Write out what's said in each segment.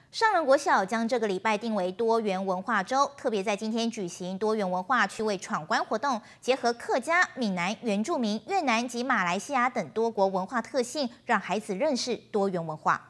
上仁国小将这个礼拜定为多元文化周，特别在今天举行多元文化趣味闯关活动，结合客家、闽南、原住民、越南及马来西亚等多国文化特性，让孩子认识多元文化。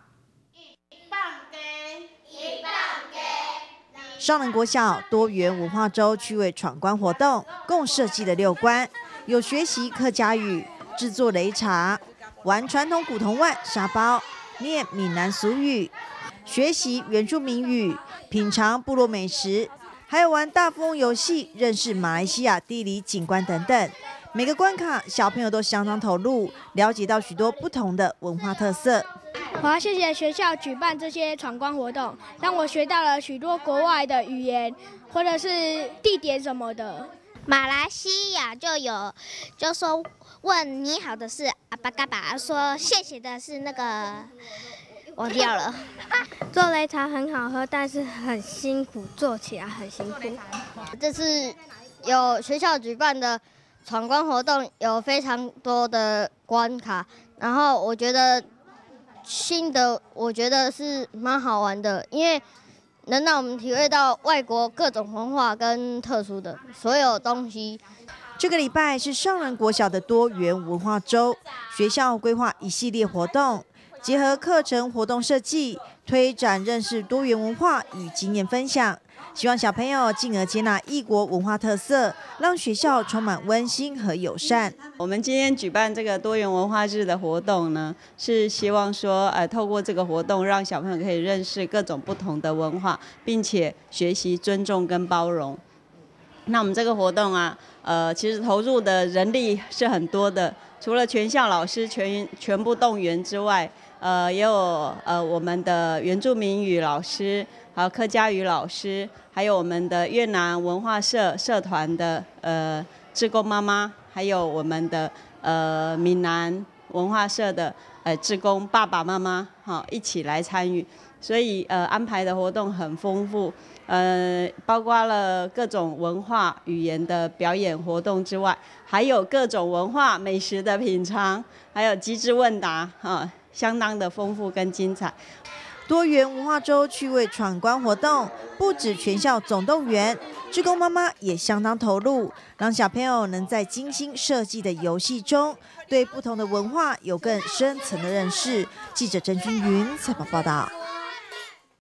上仁国小多元文化周趣味闯关活动，共设计了6关，有学习客家语、制作擂茶、玩传统古铜碗沙包、念闽南俗语、学习原住民语、品尝部落美食，还有玩大富翁游戏、认识马来西亚地理景观等等。每个关卡，小朋友都相当投入，了解到许多不同的文化特色。 我要谢谢学校举办这些闯关活动，让我学到了许多国外的语言或者是地点什么的。 马来西亚就说问你好的是阿巴嘎巴，说谢谢的是那个忘掉了。 做擂茶很好喝，但是很辛苦，做起来很辛苦。 这次有学校举办的闯关活动，有非常多的关卡，然后我觉得我觉得是蛮好玩的，因为能让我们体会到外国各种文化跟特殊的所有东西。 这个礼拜是上仁国小的多元文化周，学校规划一系列活动，结合课程活动设计，推展认识多元文化与经验分享，希望小朋友进而接纳异国文化特色，让学校充满温馨和友善。 我们今天举办这个多元文化日的活动呢，是希望说，透过这个活动，让小朋友可以认识各种不同的文化，并且学习尊重跟包容。那我们这个活动啊，其实投入的人力是很多的，除了全校老师全部动员之外，也有我们的原住民语老师，还有客家语老师，还有我们的越南文化社团的志工妈妈，还有我们的闽南文化社的志工爸爸妈妈，一起来参与，所以安排的活动很丰富。包括了各种文化语言的表演活动之外，还有各种文化美食的品尝，还有机智问答，相当的丰富跟精彩。 多元文化周趣味闯关活动，不止全校总动员，志工妈妈也相当投入，让小朋友能在精心设计的游戏中，对不同的文化有更深层的认识。记者郑君云采访报道。